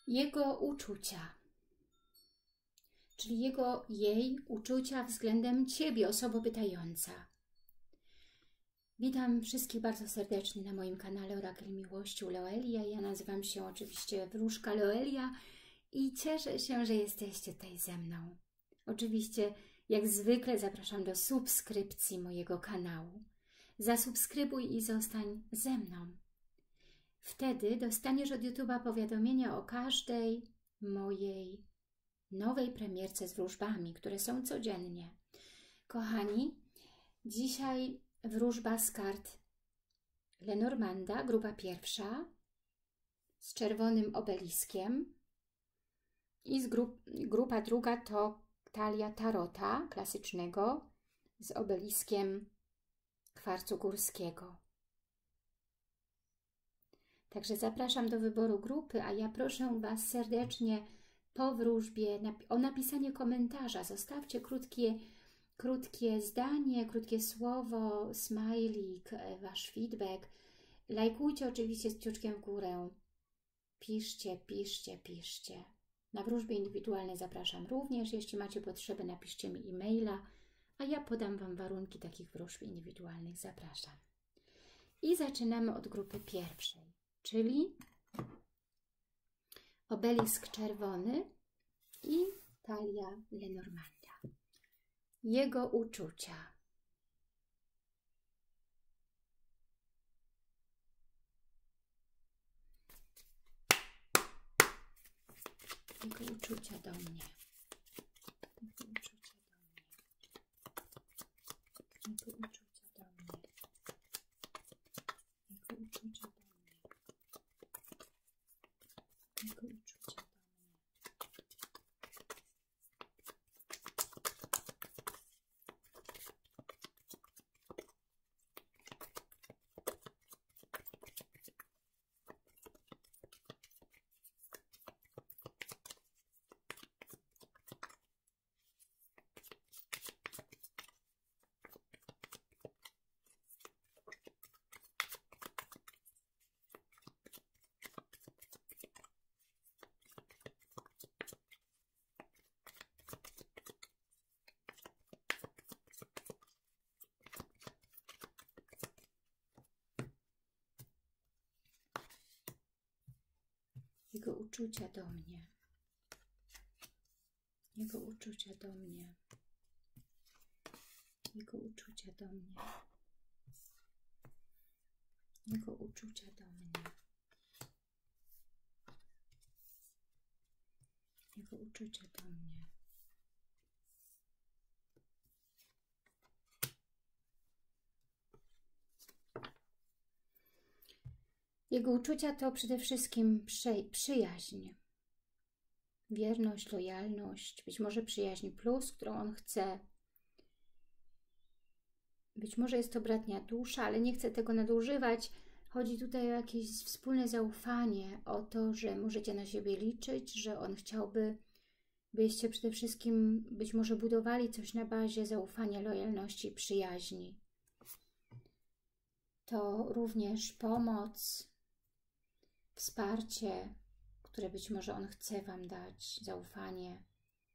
jego uczucia, czyli jej uczucia względem Ciebie, osobo pytająca. Witam wszystkich bardzo serdecznie na moim kanale Orakel Miłości u Loelia. Ja nazywam się oczywiście Wróżka Loelia i cieszę się, że jesteście tutaj ze mną. Oczywiście, jak zwykle zapraszam do subskrypcji mojego kanału. Zasubskrybuj i zostań ze mną. Wtedy dostaniesz od YouTube'a powiadomienia o każdej mojej nowej premierce z wróżbami, które są codziennie. Kochani, dzisiaj wróżba z kart Lenormanda, grupa pierwsza, z czerwonym obeliskiem i grupa druga to talia tarota klasycznego z obeliskiem kwarcu górskiego. Także zapraszam do wyboru grupy, a ja proszę Was serdecznie po wróżbie o napisanie komentarza. Zostawcie krótkie zdanie, krótkie słowo, smajlik, Wasz feedback. Lajkujcie oczywiście z kciuczkiem w górę. Piszcie, piszcie, piszcie. Na wróżby indywidualne zapraszam również. Jeśli macie potrzeby, napiszcie mi e-maila, a ja podam Wam warunki takich wróżb indywidualnych. Zapraszam. I zaczynamy od grupy pierwszej, czyli obelisk czerwony i talia Lenormanda. Jego uczucia. Jego uczucia do mnie. Jego uczucia do mnie. Jego uczucia do mnie. Jego uczucia do mnie. Jego uczucia do mnie. Jego uczucia do mnie. Jego uczucia do mnie. Jego uczucia do mnie. Jego uczucia do mnie. Jego uczucia do mnie. Jego uczucia to przede wszystkim przyjaźń, wierność, lojalność, być może przyjaźń plus, którą on chce. Być może jest to bratnia dusza, ale nie chcę tego nadużywać. Chodzi tutaj o jakieś wspólne zaufanie, o to, że możecie na siebie liczyć, że on chciałby, byście przede wszystkim być może budowali coś na bazie zaufania, lojalności i przyjaźni. To również pomoc, wsparcie, które być może on chce Wam dać, zaufanie.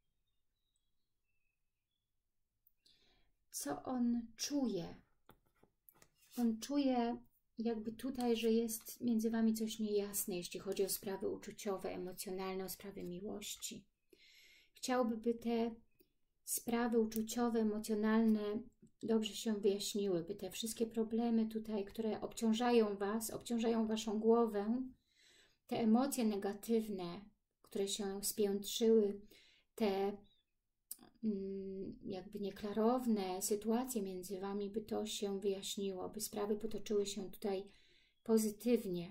Co on czuje? On czuje jakby tutaj, że jest między Wami coś niejasne, jeśli chodzi o sprawy uczuciowe, emocjonalne, o sprawy miłości. Chciałby, by te sprawy uczuciowe, emocjonalne dobrze się wyjaśniły, by te wszystkie problemy tutaj, które obciążają Was, obciążają Waszą głowę, te emocje negatywne, które się spiętrzyły, te jakby nieklarowne sytuacje między Wami, by to się wyjaśniło, by sprawy potoczyły się tutaj pozytywnie,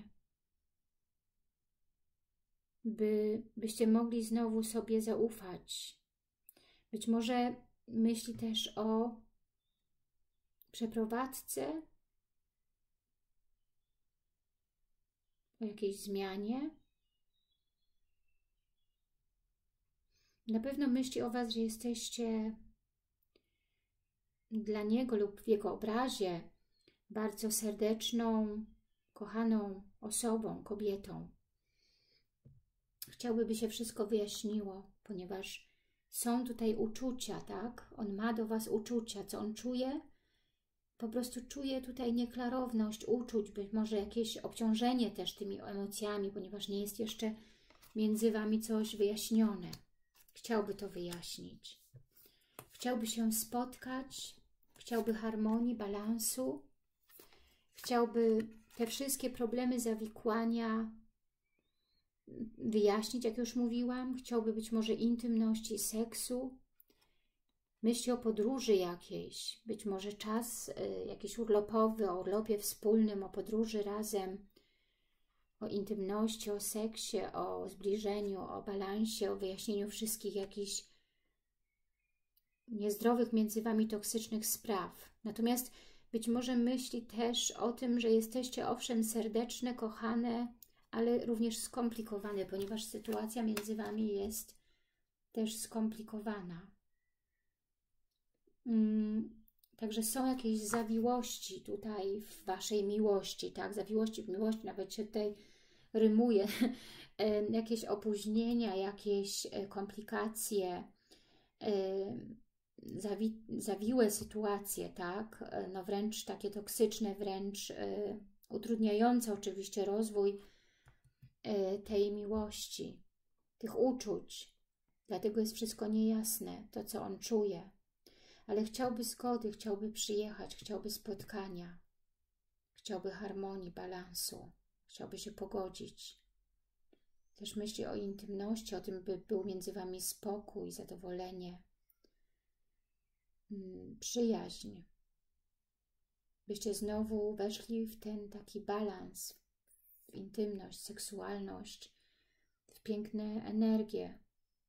byście mogli znowu sobie zaufać. Być może myśli też o przeprowadzce, o jakiejś zmianie. Na pewno myśli o Was, że jesteście dla niego lub w jego obrazie bardzo serdeczną, kochaną osobą, kobietą. Chciałby, by się wszystko wyjaśniło, ponieważ są tutaj uczucia, tak? On ma do Was uczucia. Co on czuje? Po prostu czuje tutaj nieklarowność uczuć, być może jakieś obciążenie też tymi emocjami, ponieważ nie jest jeszcze między Wami coś wyjaśnione. Chciałby to wyjaśnić. Chciałby się spotkać, chciałby harmonii, balansu. Chciałby te wszystkie problemy, zawikłania wyjaśnić, jak już mówiłam. Chciałby być może intymności, seksu. Myśli o podróży jakiejś, być może czas jakiś urlopowy, o urlopie wspólnym, o podróży razem, o intymności, o seksie, o zbliżeniu, o balansie, o wyjaśnieniu wszystkich jakichś niezdrowych między Wami toksycznych spraw. Natomiast być może myśli też o tym, że jesteście owszem serdeczne, kochane, ale również skomplikowane, ponieważ sytuacja między Wami jest też skomplikowana. Także są jakieś zawiłości tutaj w Waszej miłości, tak? Zawiłości w miłości, nawet się tutaj rymuje. Jakieś opóźnienia, jakieś komplikacje, zawiłe sytuacje, tak? No wręcz takie toksyczne, wręcz utrudniające oczywiście rozwój tej miłości, tych uczuć. Dlatego jest wszystko niejasne, to co on czuje. Ale chciałby zgody, chciałby przyjechać, chciałby spotkania, chciałby harmonii, balansu, chciałby się pogodzić. Też myśli o intymności, o tym, by był między Wami spokój, zadowolenie, przyjaźń. Byście znowu weszli w ten taki balans, w intymność, seksualność, w piękne energie.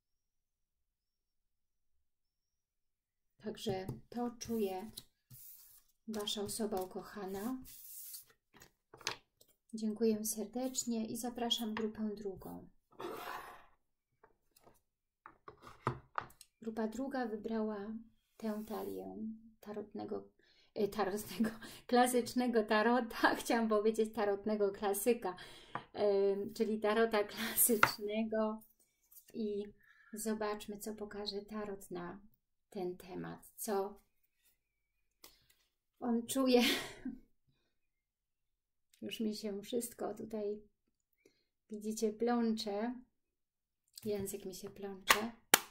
Także to czuje Wasza osoba ukochana. Dziękuję serdecznie i zapraszam grupę drugą. Grupa druga wybrała tę talię klasycznego tarota, chciałam powiedzieć tarotnego klasyka, czyli tarota klasycznego i zobaczmy, co pokaże tarot na ten temat, co on czuje. Już mi się wszystko tutaj, widzicie, plącze. Język mi się plącze.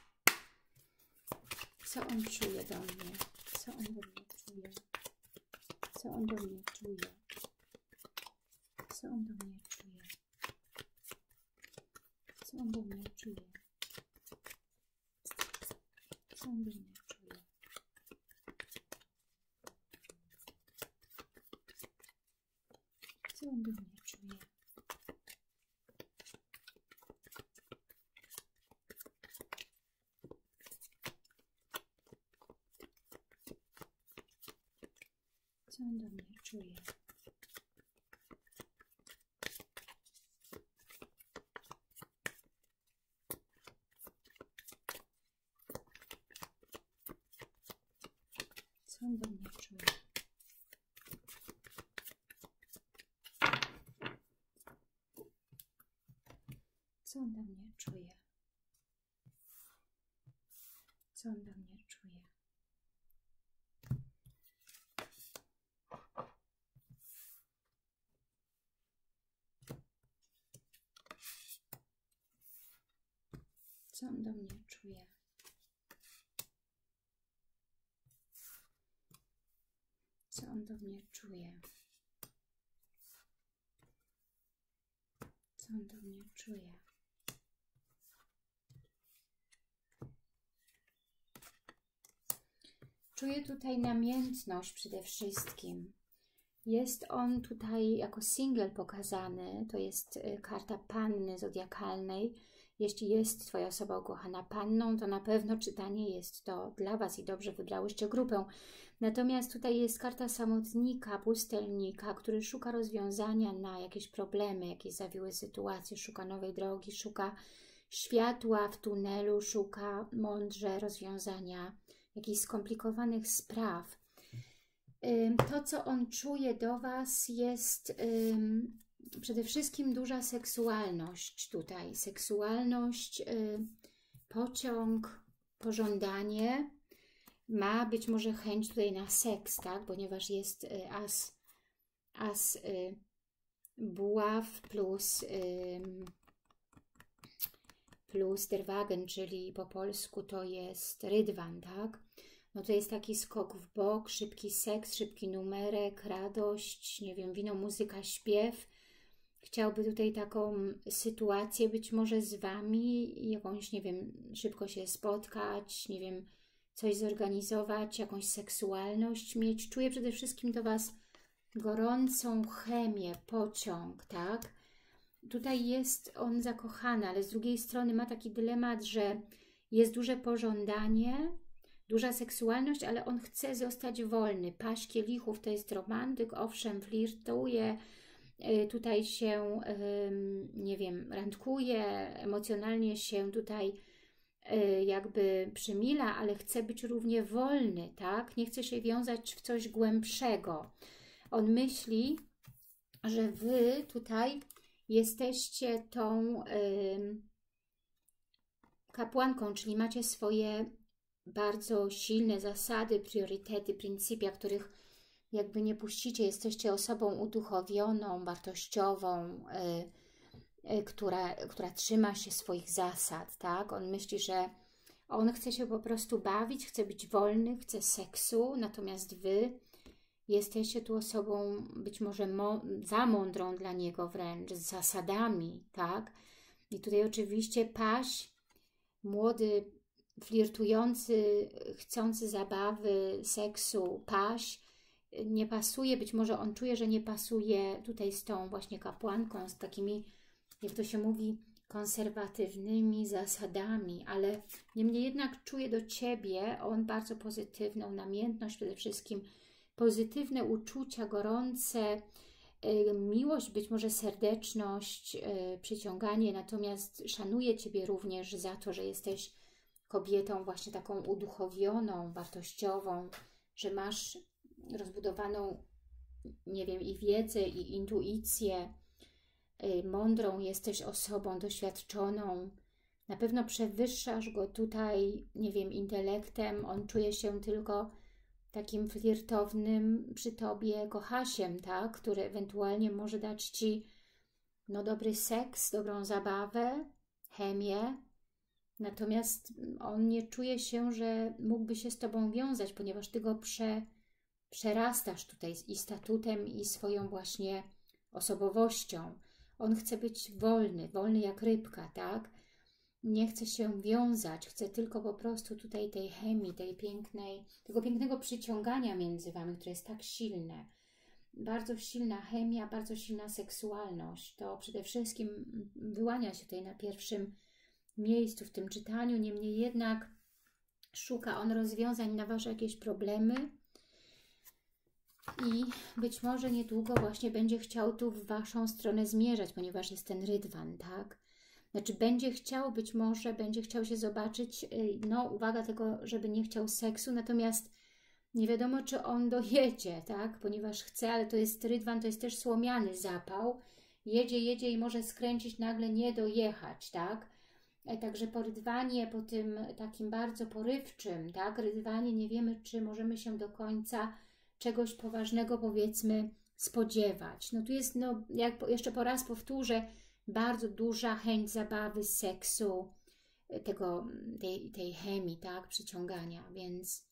Co on czuje do mnie? Co on do mnie czuje? Co on do mnie czuje? Co on do mnie czuje? Co on do mnie czuje? Co on do mnie czuje? Co on do mnie czuje? Co on do mnie czuje? Co on do mnie czuje? Co on do mnie czuje? Co on do mnie czuje? Co on do mnie czuje? Co on do mnie czuje? Co on do mnie czuje? Czuję tutaj namiętność przede wszystkim. Jest on tutaj jako singiel pokazany. To jest karta panny zodiakalnej. Jeśli jest Twoja osoba ukochana panną, to na pewno czytanie jest to dla Was i dobrze wybrałyście grupę. Natomiast tutaj jest karta samotnika, pustelnika, który szuka rozwiązania na jakieś problemy, jakieś zawiłe sytuacje, szuka nowej drogi, szuka światła w tunelu, szuka mądrze rozwiązania jakichś skomplikowanych spraw. To, co on czuje do Was, jest przede wszystkim duża seksualność tutaj. Seksualność, pociąg, pożądanie. Ma być może chęć tutaj na seks, tak? Ponieważ jest as buław plus der Wagen, czyli po polsku to jest rydwan, tak? No to jest taki skok w bok, szybki seks, szybki numerek, radość, nie wiem, wino, muzyka, śpiew. Chciałby tutaj taką sytuację być może z Wami, jakąś, nie wiem, szybko się spotkać, nie wiem, coś zorganizować, jakąś seksualność mieć. Czuję przede wszystkim do Was gorącą chemię, pociąg, tak? Tutaj jest on zakochany, ale z drugiej strony ma taki dylemat, że jest duże pożądanie, duża seksualność, ale on chce zostać wolny. Paź kielichów to jest romantyk, owszem, flirtuje, tutaj się, nie wiem, randkuje, emocjonalnie się tutaj jakby przymila, ale chce być równie wolny, tak? Nie chce się wiązać w coś głębszego. On myśli, że Wy tutaj jesteście tą kapłanką, czyli macie swoje bardzo silne zasady, priorytety, pryncypia, których jakby nie puścicie. Jesteście osobą uduchowioną, wartościową, która trzyma się swoich zasad, tak? On myśli, że on chce się po prostu bawić, chce być wolny, chce seksu, natomiast Wy jesteście tu osobą być może za mądrą dla niego wręcz, z zasadami, tak? I tutaj oczywiście paź, młody, flirtujący, chcący zabawy, seksu, paź, nie pasuje, być może on czuje, że nie pasuje tutaj z tą właśnie kapłanką, z takimi, jak to się mówi, konserwatywnymi zasadami, ale niemniej jednak czuje do Ciebie on bardzo pozytywną namiętność, przede wszystkim pozytywne uczucia, gorące, miłość, być może serdeczność, przyciąganie, natomiast szanuje Ciebie również za to, że jesteś kobietą właśnie taką uduchowioną, wartościową, że masz rozbudowaną, nie wiem, i wiedzę, i intuicję, mądrą, jesteś osobą doświadczoną, na pewno przewyższasz go tutaj, nie wiem, intelektem, on czuje się tylko takim flirtownym przy Tobie kochasiem, tak, który ewentualnie może dać Ci no, dobry seks, dobrą zabawę, chemię, natomiast on nie czuje się, że mógłby się z Tobą wiązać, ponieważ Ty go przerastasz tutaj i statutem, i swoją właśnie osobowością. On chce być wolny, wolny jak rybka, tak? Nie chce się wiązać, chce tylko po prostu tutaj tej chemii, tego pięknego przyciągania między Wami, które jest tak silne. Bardzo silna chemia, bardzo silna seksualność. To przede wszystkim wyłania się tutaj na pierwszym miejscu w tym czytaniu. Niemniej jednak szuka on rozwiązań na Wasze jakieś problemy i być może niedługo właśnie będzie chciał tu w Waszą stronę zmierzać, ponieważ jest ten rydwan, tak? Znaczy będzie chciał, być może będzie chciał się zobaczyć, no uwaga tego, żeby nie chciał seksu, natomiast nie wiadomo, czy on dojedzie, tak? Ponieważ chce, ale to jest rydwan, to jest też słomiany zapał. Jedzie i może skręcić, nagle nie dojechać, tak? Także po rydwanie, po tym takim bardzo porywczym, tak? Rydwanie nie wiemy, czy możemy się do końca czegoś poważnego, powiedzmy, spodziewać. No tu jest, no jak jeszcze po raz powtórzę, bardzo duża chęć zabawy, seksu, tej chemii, tak, przyciągania, więc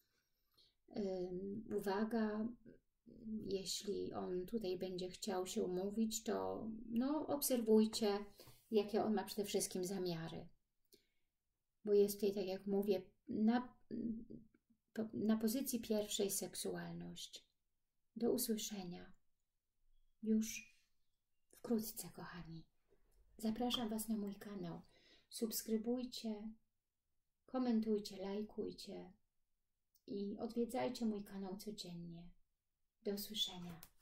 uwaga, jeśli on tutaj będzie chciał się umówić, to no, obserwujcie, jakie on ma przede wszystkim zamiary. Bo jest tutaj, tak jak mówię, na pozycji pierwszej seksualność. Do usłyszenia już wkrótce, kochani. Zapraszam Was na mój kanał. Subskrybujcie, komentujcie, lajkujcie i odwiedzajcie mój kanał codziennie. Do usłyszenia.